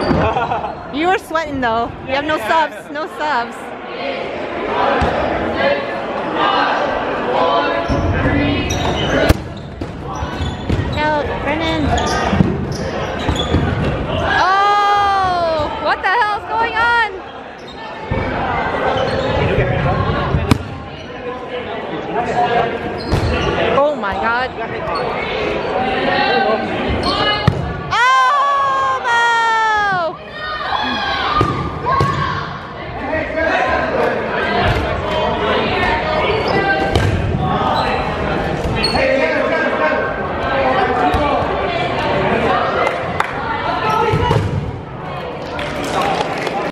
You were sweating though. You have no subs. No subs. Out, Brennan. Oh! What the hell's going on? Oh my god.